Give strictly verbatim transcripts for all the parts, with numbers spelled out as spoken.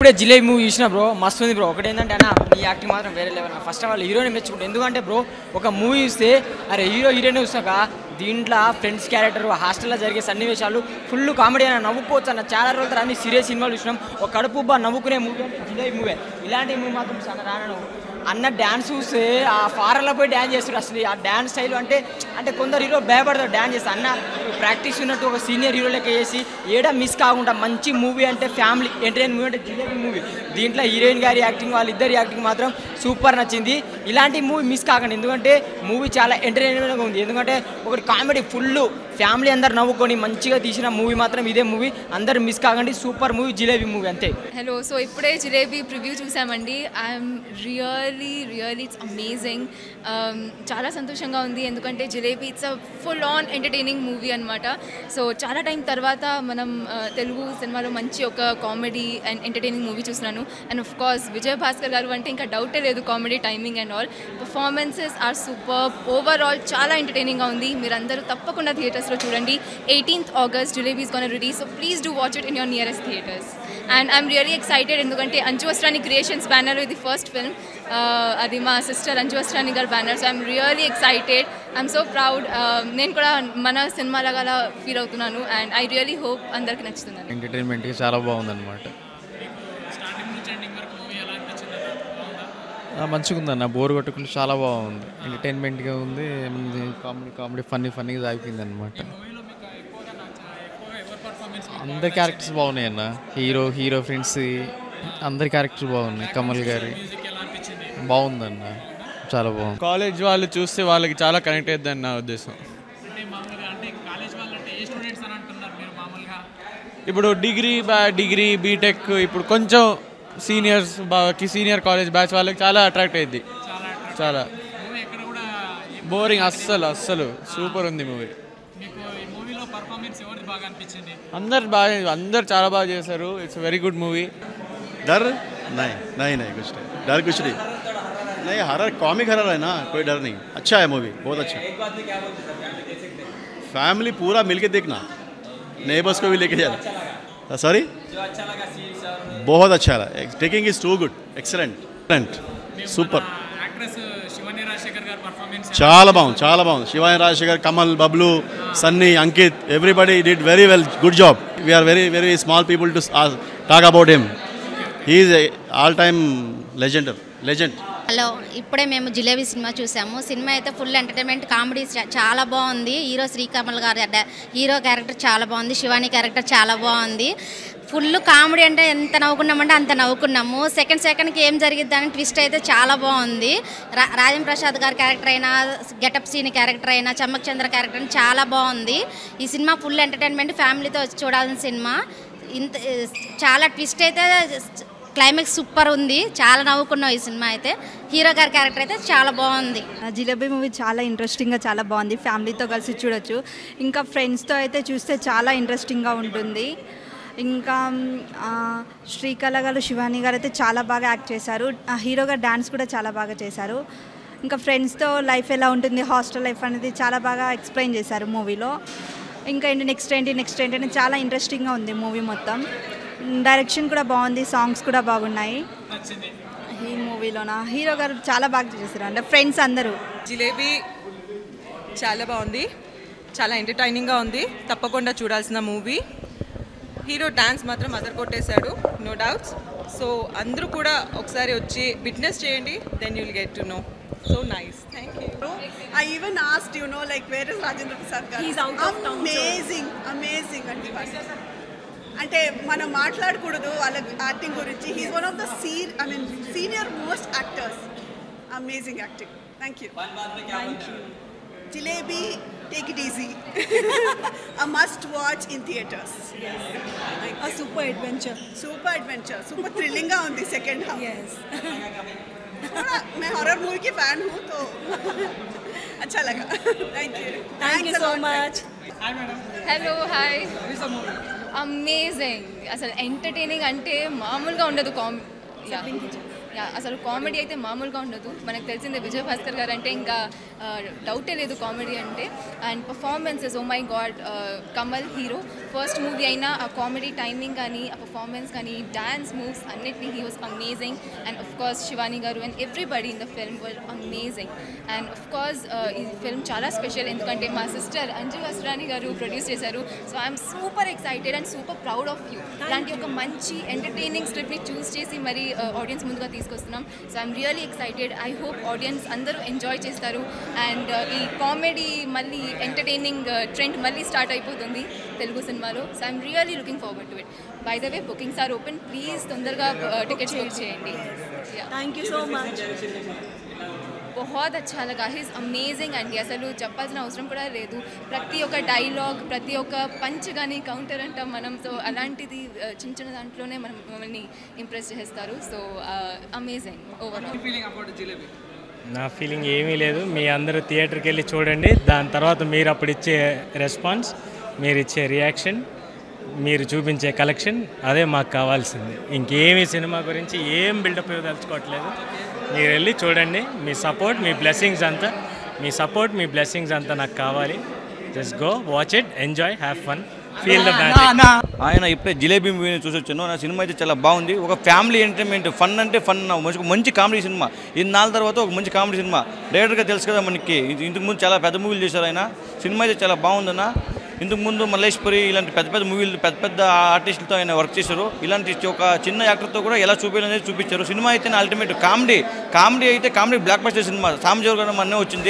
ఇప్పుడే జిలేబీ మూవీ చూసిన బ్రో, మస్తు ఉంది బ్రో. ఒకటి ఏంటంటే అన్న ఈ యాక్టింగ్ మాత్రం వేరే లెవెల్. ఫస్ట్ ఆఫ్ ఆల్ హీరోని మెచ్చుకుంటాను, ఎందుకంటే బ్రో ఒక మూవీ చూస్తే అరే హీరో హీరోయిన్ చూసాక దీంట్లో ఫ్రెండ్స్ క్యారెక్టర్, హాస్టల్లో జరిగే సన్నివేశాలు ఫుల్ కామెడీ అన్న, నవ్వుకోవచ్చు అన్న. చాలా రోజుల తర్వాత అన్ని సీరియస్ సినిమాలు చూసినాం, ఒక కడుపు బా నవ్వుకునే మూవీ అంటే జిలేబీ మూవీ. ఇలాంటి మూవీ మాత్రం చాలా రాను అన్న. డ్యాన్స్ చూస్తే ఆ ఫారెన్లో పోయి డ్యాన్స్ చేస్తారు. అసలు ఆ డ్యాన్స్ స్టైల్ అంటే అంటే కొందరు హీరో భయపడతారు డ్యాన్స్ చేస్తారు. అన్న ప్రాక్టీస్ ఉన్నట్టు ఒక సీనియర్ హీరో లెక్క చేసి ఏడా మిస్ కాకుండా మంచి మూవీ అంటే ఫ్యామిలీ ఎంటర్టైన్ మూవీ అంటే జిలేబీ మూవీ. దీంట్లో హీరోయిన్ గారి యాక్టింగ్, వాళ్ళిద్దరి యాక్టింగ్ మాత్రం సూపర్ నచ్చింది. ఇలాంటి మూవీ మిస్ కాకండి, ఎందుకంటే మూవీ చాలా ఎంటర్టైన్మెంట్గా ఉంది. ఎందుకంటే ఒకటి కామెడీ ఫుల్ ఫ్యామిలీ అందరు నవ్వుకొని మంచిగా తీసిన మూవీ మాత్రం ఇదే మూవీ. అందరు మిస్ కాకండి, సూపర్ మూవీ జిలేబీ మూవీ అంతే. హలో, సో ఇప్పుడే జిలేబీ ప్రివ్యూ చూసామండి. I'm really really it's amazing. చాలా సంతోషంగా ఉంది, ఎందుకంటే Jilebi it's a full on entertaining movie అనమాట. సో చాలా టైం తర్వాత మనం తెలుగు సినిమాలో మంచి ఒక కామెడీ అండ్ ఎంటర్టైనింగ్ మూవీ చూస్తున్నాను. And of course Vijay Bhaskar గారు అంటే ఇంకా డౌటే లేదు, comedy timing and all. Performances are super. Overall చాలా ఎంటర్టైనింగ్గా ఉంది. మీరందరూ తప్పకుండా థియేటర్స్లో చూడండి. Eighteenth August Jilebi is gonna release, so please do watch it in your nearest theatres. And I'm really excited, ఎందుకంటే అంచు వస్త్రాని క్రియేషన్స్ బ్యానర్ ఇది ఫస్ట్ ఫిల్మ్, అది మా సిస్టర్ అంచు వస్త్రాని గారి banner. So I'm really excited, I'm so proud. నేను కూడా మన cinema లాగా feel అవుతున్నాను. అండ్ ఐ రియలీ హోప్ అందరికి నచ్చుతుంది. ఎంటర్టైన్మెంట్గా చాలా బాగుందన్నమాట. మంచిగా ఉందన్న, బోర్ కొట్టకుండా చాలా బాగుంది, ఎంటర్టైన్మెంట్గా ఉంది. కామెడీ కామెడీ ఫన్నీ ఫన్నీగా సాగిపోయింది అనమాట. అందరి క్యారెక్టర్స్ బాగున్నాయి అన్న, హీరో హీరో ఫ్రెండ్స్ అందరి క్యారెక్టర్స్ బాగున్నాయి. కమల్ గారి బాగుందన్న, చాలా బాగుంది. కాలేజ్ వాళ్ళు చూస్తే వాళ్ళకి చాలా కనెక్ట్ అవుతుందని నా ఉద్దేశం. ఇప్పుడు డిగ్రీ బా డిగ్రీ బీటెక్ ఇప్పుడు కొంచెం సీనియర్స్ బాకి సీనియర్ కాలేజ్ బ్యాచ్ వాళ్ళకి చాలా అట్రాక్ట్ అయ్యింది. చాలా బోరింగ్ అస్సలు అస్సలు సూపర్ ఉంది మూవీ. అందరు బాగా అందరు చాలా బాగా చేశారు. It's very good movie. डर नहीं नहीं नहीं कुछ नहीं, डर कुछ नहीं नहीं हरर कॉमिक हरर है ना, कोई डर नहीं. अच्छा है मूवी, बहुत अच्छा. फैमिली पूरा मिलके देखना, नेबर्स को भी लेके जाना. सॉरी, बहुत अच्छा रहा. Taking is too good, excellent, super. చాలా బాగుంది, చాలా బాగుంది. Shivani Rajasekhar, Kamal, Bablu, Sunny, Ankit, everybody did very well. Good job. We are very very small people to talk about him. He is all time legend legend. Hello, ఇప్పుడే మేము జిలేబీ సినిమా చూసాము. సినిమా అయితే ఫుల్ ఎంటర్టైన్మెంట్, కామెడీ చాలా బాగుంది. హీరో శ్రీకమల్ గారు హీరో క్యారెక్టర్ చాలా బాగుంది. శివాని క్యారెక్టర్ చాలా బాగుంది. ఫుల్ కామెడీ అంటే ఎంత నవ్వుకున్నామంటే అంత నవ్వుకున్నాము. సెకండ్ సెకండ్కి ఏం జరిగిద్ది అని ట్విస్ట్ అయితే చాలా బాగుంది. రా రాజం ప్రసాద్ గారి క్యారెక్టర్ అయినా, గెటప్ సీని క్యారెక్టర్ అయినా, చమ్మక్ చంద్ర క్యారెక్టర్ అయినా చాలా బాగుంది. ఈ సినిమా ఫుల్ ఎంటర్టైన్మెంట్, ఫ్యామిలీతో వచ్చి చూడాల్సిన సినిమా. ఇంత చాలా ట్విస్ట్ అయితే, క్లైమాక్స్ సూపర్ ఉంది. చాలా నవ్వుకున్నాం ఈ సినిమా అయితే. హీరో గారి క్యారెక్టర్ అయితే చాలా బాగుంది. జిలేబీ మూవీ చాలా ఇంట్రెస్టింగ్గా చాలా బాగుంది. ఫ్యామిలీతో కలిసి చూడొచ్చు. ఇంకా ఫ్రెండ్స్తో అయితే చూస్తే చాలా ఇంట్రెస్టింగ్గా ఉంటుంది. ఇంకా శ్రీకళ గారు, శివాని గారు అయితే చాలా బాగా యాక్ట్ చేశారు. హీరో గారు డాన్స్ కూడా చాలా బాగా చేశారు. ఇంకా ఫ్రెండ్స్తో లైఫ్ ఎలా ఉంటుంది, హాస్టల్ లైఫ్ అనేది చాలా బాగా ఎక్స్ప్లెయిన్ చేశారు మూవీలో. ఇంకా ఏంటి నెక్స్ట్ ఏంటి నెక్స్ట్ ఏంటి అని చాలా ఇంట్రెస్టింగ్గా ఉంది మూవీ మొత్తం. డైరెక్షన్ కూడా బాగుంది, సాంగ్స్ కూడా బాగున్నాయి ఈ మూవీలోన. హీరో గారు చాలా బాగా చేశారు, అంటే ఫ్రెండ్స్ అందరూ. జిలేబీ చాలా బాగుంది, చాలా ఎంటర్టైనింగ్గా ఉంది. తప్పకుండా చూడాల్సిన మూవీ. హీరో డాన్స్ మాత్రం అదర్ కొట్టేశాడు, నో డౌట్స్. సో అందరూ కూడా ఒకసారి వచ్చి విట్నెస్ చేయండి, then you'll get to know. So nice. Thank you. I even asked, you know, like, where is Rajendra Prasad garu? He's out of town. Amazing, amazing. అంటే మనం మాట్లాడకూడదు వాళ్ళ యాక్టింగ్ గురించి. He's one of the scene I mean senior most actors. Amazing acting. Thank you. Jilebi, take it easy. A must watch in theaters. Yes. A super adventure. Super adventure. Super thrilling ga undi second half. Yes. थोड़ा मैं horror movie की fan हूँ तो अच्छा लगा. Thank you. Thank you so much. Hi madam. Hello, hi. How is the movie? Amazing. అసలు entertaining అంటే మామూలుగా ఉండదు. కామెడీ అసలు కామెడీ అయితే మామూలుగా ఉండదు. మనకు తెలిసిందే విజయ్ భాస్కర్ గారు అంటే ఇంకా డౌటే లేదు కామెడీ అంటే. And performances, oh my god, Kamal hero first movie అయినా ఆ కామెడీ టైమింగ్ కానీ, ఆ పర్ఫార్మెన్స్ కానీ, డ్యాన్స్ మూవ్స్ అన్నిటినీ he was amazing. And of course Shivani గారు and everybody in the film were amazing. And of course ఈ ఫిల్మ్ చాలా స్పెషల్ ఎందుకంటే మా సిస్టర్ అంజు వస్త్రాని గారు ప్రొడ్యూస్ చేశారు. So I'm super excited and super proud of you. ఇలాంటి ఒక మంచి ఎంటర్టైనింగ్ స్క్రిప్ట్ని చూస్ చేసి మరి ఆడియన్స్ ముందుగా తీసుకొస్తున్నాం. So I'm really excited. I hope audience అందరూ ఎంజాయ్ చేస్తారు. అండ్ ఈ కామెడీ మళ్ళీ ఎంటర్టైనింగ్ ట్రెండ్ మళ్ళీ స్టార్ట్ అయిపోతుంది తెలుగు సినిమాలో. So I'm really looking forward to it. By the way bookings are open, please తొందరగా టికెట్స్ బుక్ చేయండి. Thank you so much. बहुत अच्छा लगा. ही इज़ अमेजिंग అండి. అసలు చెప్పాల్సిన అవసరం కూడా లేదు. ప్రతి ఒక్క డైలాగ్, ప్రతి ఒక్క పంచ్ కానీ కౌంటర్ అంటాం మనం. సో అలాంటిది చిన్న చిన్న దాంట్లోనే మనం మమ్మల్ని ఇంప్రెస్ చేస్తారు. So amazing overall. నా ఫీలింగ్ ఏమీ లేదు. మీ అందరూ థియేటర్కి వెళ్ళి చూడండి. దాని తర్వాత మీరు అప్పుడు ఇచ్చే రెస్పాన్స్, మీరు ఇచ్చే రియాక్షన్, మీరు చూపించే కలెక్షన్, అదే మాకు కావాల్సింది. ఇంకేమీ సినిమా గురించి ఏం బిల్డప్ ఇవ్వదలుచుకోవట్లేదు. మీరు వెళ్ళి చూడండి. మీ సపోర్ట్, మీ బ్లెస్సింగ్స్ అంతా మీ సపోర్ట్ మీ బ్లెస్సింగ్స్ అంతా నాకు కావాలి. Just go watch it, enjoy, have fun, feel the magic. ఆయన ఇప్పుడే జిలేబీ మూవీని చూసి వచ్చాను. నా సినిమా అయితే చాలా బాగుంది. ఒక ఫ్యామిలీ ఎంటర్టైన్మెంట్, ఫన్ అంటే ఫన్, మంచి మంచి కామెడీ సినిమా. ఇన్నాళ్ళ తర్వాత ఒక మంచి కామెడీ సినిమా. డైరెక్టర్గా తెలుసు కదా మనకి, ఇంతకుముందు చాలా పెద్ద మూవీలు చేశారు ఆయన. సినిమా అయితే చాలా బాగుందన్న. ఇంతకుముందు మల్లేశ్వరి ఇలాంటి పెద్ద పెద్ద మూవీలు, పెద్ద పెద్ద ఆర్టిస్టులతో ఆయన వర్క్ చేశారు. ఇలాంటి ఒక చిన్న యాక్టర్తో కూడా ఎలా చూపించాలనేది చూపించారు. సినిమా అయితే అల్టిమేట్ కామెడీ కామెడీ అయితే కామెడీ బ్లాక్ బస్టర్ సినిమా. సామ్జోర్ గారు మొన్నే వచ్చింది,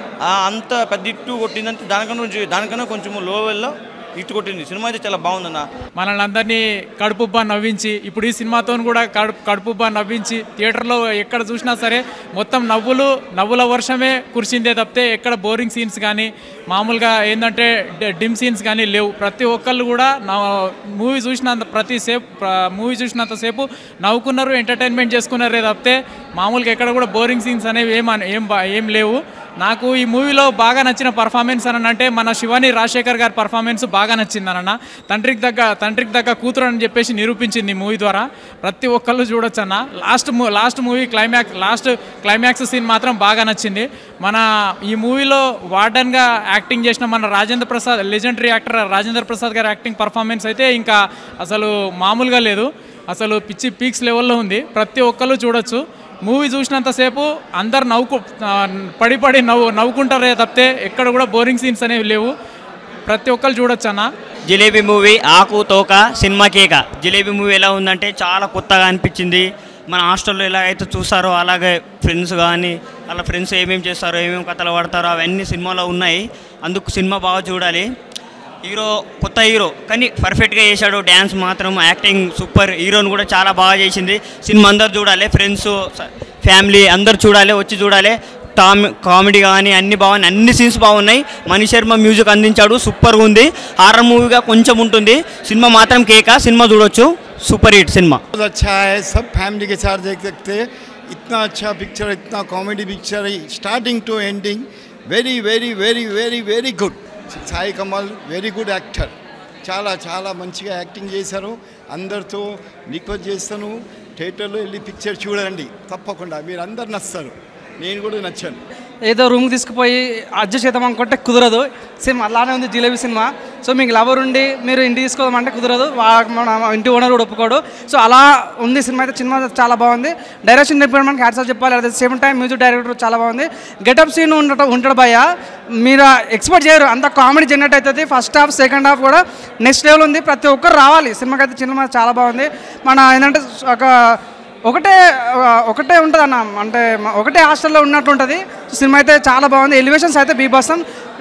అంత పెద్ద ఇట్టు కొట్టిందంటే దానికన్నా దానికన్నా కొంచెం లో లెవెల్లో ఇటు కొట్టింది. సినిమా అయితే చాలా బాగుందన్న. మనల్ని అందరినీ కడుపుబ్బా నవ్వించి, ఇప్పుడు ఈ సినిమాతో కూడా కడుపు కడుపుబ్బా నవ్వించి థియేటర్లో ఎక్కడ చూసినా సరే మొత్తం నవ్వులు నవ్వుల వర్షమే కురిసిందే తప్పితే ఎక్కడ బోరింగ్ సీన్స్ కానీ, మామూలుగా ఏంటంటే డిమ్ సీన్స్ కానీ లేవు. ప్రతి ఒక్కళ్ళు కూడా నా మూవీ చూసినంత ప్రతి సేపు మూవీ చూసినంతసేపు నవ్వుకున్నారు, ఎంటర్టైన్మెంట్ చేసుకున్నారే తప్పితే మామూలుగా ఎక్కడ కూడా బోరింగ్ సీన్స్ అనేవి ఏం ఏం ఏం లేవు. నాకు ఈ మూవీలో బాగా నచ్చిన పర్ఫార్మెన్స్ అని అంటే మన శివాని రాజశేఖర్ గారి పర్ఫార్మెన్స్ బాగా నచ్చింది అన్న. తండ్రికి దగ్గ తండ్రికి దగ్గర కూతురు అని చెప్పేసి నిరూపించింది ఈ మూవీ ద్వారా. ప్రతి ఒక్కళ్ళు చూడొచ్చు అన్న. Last last movie climax last climax scene మాత్రం బాగా నచ్చింది. మన ఈ మూవీలో వార్డన్గా యాక్టింగ్ చేసిన మన రాజేంద్ర ప్రసాద్, లెజెండరీ యాక్టర్ రాజేంద్ర ప్రసాద్ గారి యాక్టింగ్ పర్ఫార్మెన్స్ అయితే ఇంకా అసలు మామూలుగా లేదు. అసలు పిచ్చి పీక్స్ లెవెల్లో ఉంది. ప్రతి ఒక్కళ్ళు చూడొచ్చు. మూవీ చూసినంతసేపు అందరు నవ్వుకు పడి పడి నవ్వు నవ్వుకుంటారే తప్పితే ఎక్కడ కూడా బోరింగ్ సీన్స్ అనేవి లేవు. ప్రతి ఒక్కరు చూడొచ్చు అన్న. జిలేబీ మూవీ ఆకు తోక సినిమా కేక. జిలేబీ మూవీ ఎలా ఉందంటే చాలా కొత్తగా అనిపించింది. మన హాస్టల్లో ఎలాగైతే చూస్తారో అలాగే ఫ్రెండ్స్ కానీ అలా ఫ్రెండ్స్ ఏమేమి చేస్తారో, ఏమేమి కథలు పడతారో అవన్నీ సినిమాలో ఉన్నాయి. అందుకు సినిమా బాగా చూడాలి. హీరో కొత్త హీరో కానీ పర్ఫెక్ట్గా చేశాడు. డ్యాన్స్ మాత్రం, యాక్టింగ్ సూపర్. హీరోని కూడా చాలా బాగా చేసింది. సినిమా అందరు చూడాలి, ఫ్రెండ్స్ ఫ్యామిలీ అందరు చూడాలి, వచ్చి చూడాలి. టామ్ కామెడీ కానీ అన్ని బాగున్నాయి, అన్ని సీన్స్ బాగున్నాయి. మణి శర్మ మ్యూజిక్ అందించాడు, సూపర్గా ఉంది. హారర్ మూవీగా కొంచెం ఉంటుంది. సినిమా మాత్రం కేక, సినిమా చూడొచ్చు, సూపర్ హిట్ సినిమా. अच्छा है, सब फैमिली के साथ देख सकते हैं. इतना अच्छा पिक्चर, इतना कॉमेडी पिक्चर है, starting to ending very very very very very good. Sai Kamal very good actor. చాలా చాలా మంచిగా యాక్టింగ్ చేశారు. అందరితో రిక్వెస్ట్ చేస్తాను, థియేటర్లో వెళ్ళి పిక్చర్ చూడండి తప్పకుండా. మీరు అందరు నచ్చుతారు, నేను కూడా నచ్చాను. ఏదో రూమ్కి తీసుకుపోయి అడ్జస్ట్ చేద్దాం అనుకుంటే కుదరదు. సేమ్ అలానే ఉంది జిలేబీ సినిమా. సో మీకు లవర్ ఉండి మీరు ఇంటికి తీసుకోదామంటే కుదరదు, మన ఇంటి ఓనర్ కూడా ఒప్పుకోడు. సో అలా ఉంది సినిమా. అయితే సినిమా చాలా బాగుంది. డైరెక్షన్ డిపార్ట్మెంట్కి హ్యాట్స్ ఆఫ్ చెప్పాలి. At the same time music director చాలా బాగుంది. గెటప్ సీన్ ఉండటం ఉంటాడు భయ్య, మీరు ఎక్స్పెక్ట్ చేయరు అంత కామెడీ జనరేట్ అవుతుంది. ఫస్ట్ హాఫ్ సెకండ్ హాఫ్ కూడా నెక్స్ట్ లెవెల్ ఉంది. ప్రతి ఒక్కరు రావాలి సినిమాకి. అయితే సినిమా చాలా బాగుంది. మన ఏంటంటే ఒక ఒకటే ఒకటే ఉంటుంది అన్న, అంటే ఒకటే హాస్టల్లో ఉన్నట్టు ఉంటుంది. సినిమా అయితే చాలా బాగుంది. ఎలివేషన్స్ అయితే బీభత్సం,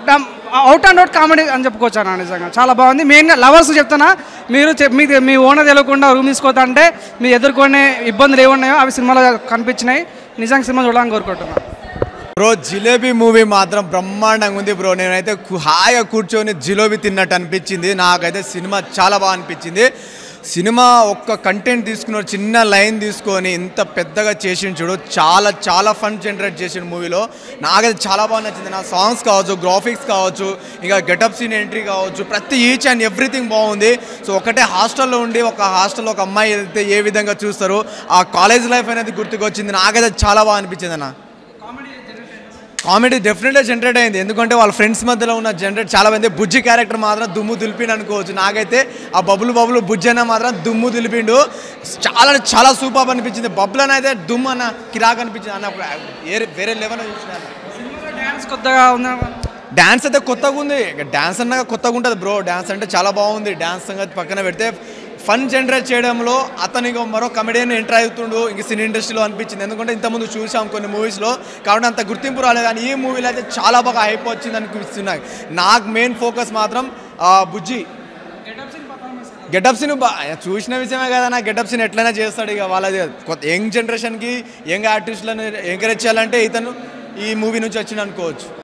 అవుట్ అండ్ అవుట్ కామెడీ అని చెప్పుకోవచ్చు అన్న. నిజంగా చాలా బాగుంది. మెయిన్గా లవర్స్ చెప్తున్నా, మీరు మీ మీ ఓనర్ తెలియకుండా రూమ్ తీసుకోవద్దా అంటే మీరు ఎదుర్కొనే ఇబ్బందులు ఏమున్నాయో అవి సినిమాలో కనిపించినాయి. నిజంగా సినిమా చూడాలని కోరుకుంటున్నాను. బ్రో జిలేబీ మూవీ మాత్రం బ్రహ్మాండంగా ఉంది బ్రో. నేనైతే హాయిగా కూర్చొని జిలేబీ తిన్నట్టు అనిపించింది. నాకైతే సినిమా చాలా బాగా అనిపించింది. సినిమా ఒక్క కంటెంట్ తీసుకుని చిన్న లైన్ తీసుకొని ఇంత పెద్దగా చేసిండు చూడు, చాలా చాలా ఫన్ జనరేట్ చేసిండు మూవీలో. నాకైతే చాలా బాగా నచ్చింది. నా సాంగ్స్ కావచ్చు, గ్రాఫిక్స్ కావచ్చు, ఇంకా గెటప్ సీన్ ఎంట్రీ కావచ్చు, ప్రతి ఈచ్ అండ్ ఎవ్రీథింగ్ బాగుంది. సో ఒకటే హాస్టల్లో ఉండి ఒక హాస్టల్లో ఒక అమ్మాయి వెళ్తే ఏ విధంగా చూస్తారు, ఆ కాలేజ్ లైఫ్ అనేది గుర్తుకొచ్చింది. నాకైతే చాలా బాగా అనిపించింది అన్న. కామెడీ డెఫినెట్గా జనరేట్ అయింది, ఎందుకంటే వాళ్ళ ఫ్రెండ్స్ మధ్యలో ఉన్న జనరేట్ చాలా మంది. బుజ్జి క్యారెక్టర్ మాత్రం దుమ్ము దులిపిండు అనుకోవచ్చు. నాకైతే ఆ బబులు బబులు బుజ్జి అన్న మాత్రం దుమ్ము దులిపిండు. చాలా చాలా సూపర్ అనిపించింది. బబుల్ అని అయితే దుమ్ము అన్న కిరాక్ అనిపించింది అన్న. వేరే వేరే లెవెల్ చూసిన డ్యాన్స్ కొత్తగా ఉందా? డ్యాన్స్ అయితే కొత్తగా ఉంది. డ్యాన్స్ అన్నగా కొత్తగా ఉంటుంది బ్రో. డ్యాన్స్ అంటే చాలా బాగుంది. డ్యాన్స్ సంగతి పక్కన పెడితే ఫన్ జనరేట్ చేయడంలో అతనికి మరో కమెడియన్ ఎంటర్ అవుతుండు ఇంక సినీ ఇండస్ట్రీలో అనిపించింది. ఎందుకంటే ఇంతకుముందు చూసాం కొన్ని మూవీస్లో, కాబట్టి అంత గుర్తింపు రాలేదు. కానీ ఈ మూవీలో అయితే చాలా బాగా హైప్ వచ్చింది అనిపిస్తున్నాయి. నాకు మెయిన్ ఫోకస్ మాత్రం బుజ్జి గెటప్ సీన్ చూసిన విషయమే కదా. నా గెటప్ సీన్ ఎట్లయినా చేస్తాడు. ఇక వాళ్ళది కొత్త యంగ్ జనరేషన్కి యంగ్ ఆర్టిస్టులను ఎంకరేజ్ చేయాలంటే ఇతను ఈ మూవీ నుంచి వచ్చింది అనుకోవచ్చు.